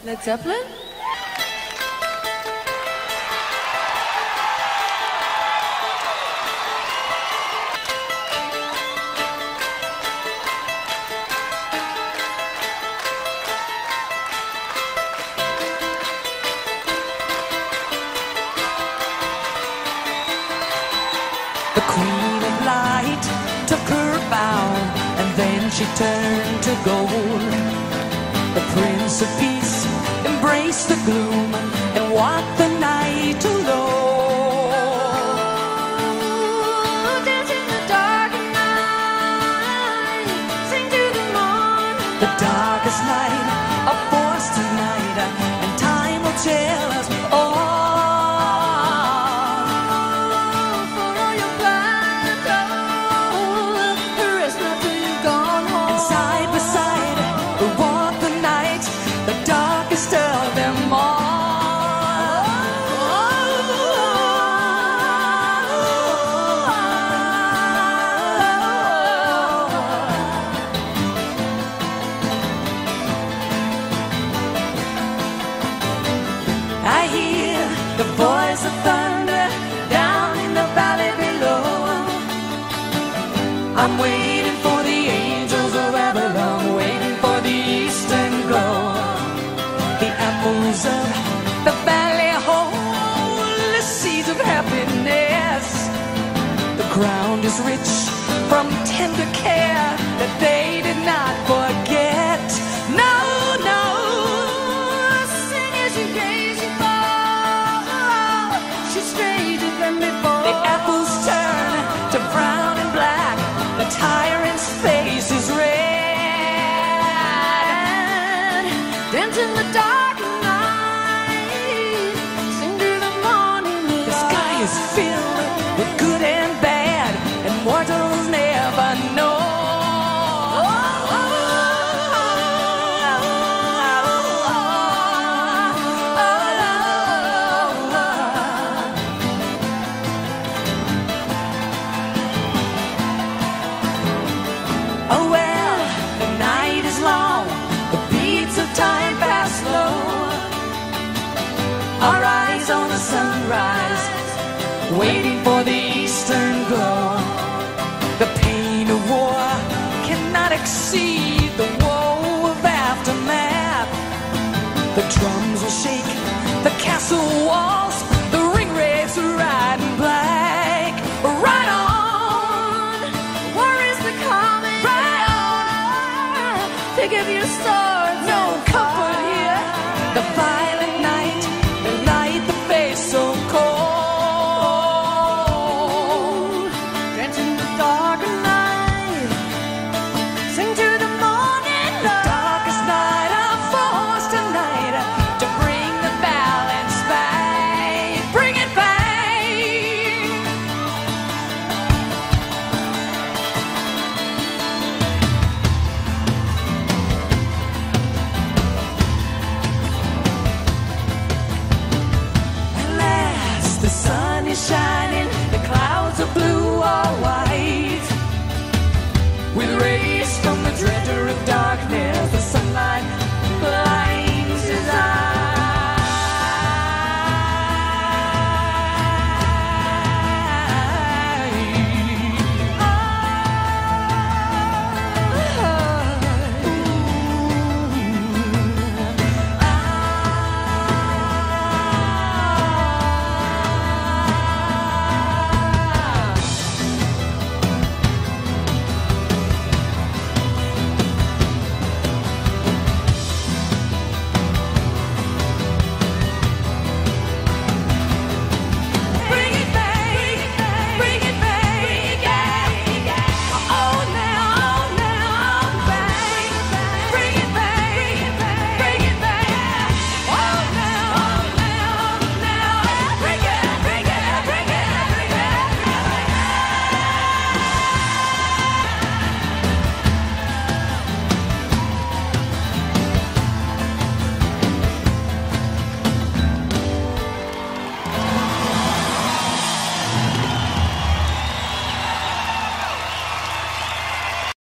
Led Zeppelin? The Queen of Light took her bow, and then she turned to gold. The Prince of Peace embraced the gloom and walked the night alone. Dance in the dark night, sing to the morning. The darkest night, a force tonight, and time will tell us all. I hear the voice of thunder down in the valley below. I'm waiting for the angels of Babylon, waiting for the eastern glow. The apples of the valley hold the seeds of happiness. The ground is rich from tender care that they did not forget. No, no. The apples turn to brown and black. The tyrant's face is red. Dance in the dark night, sing to the morning light. The sky is filled with good and bad, and mortals never know. Oh well, the night is long, the beats of time pass slow. Our eyes on the sunrise, waiting for the eastern glow. The pain of war cannot exceed the woe of aftermath. The drums will shake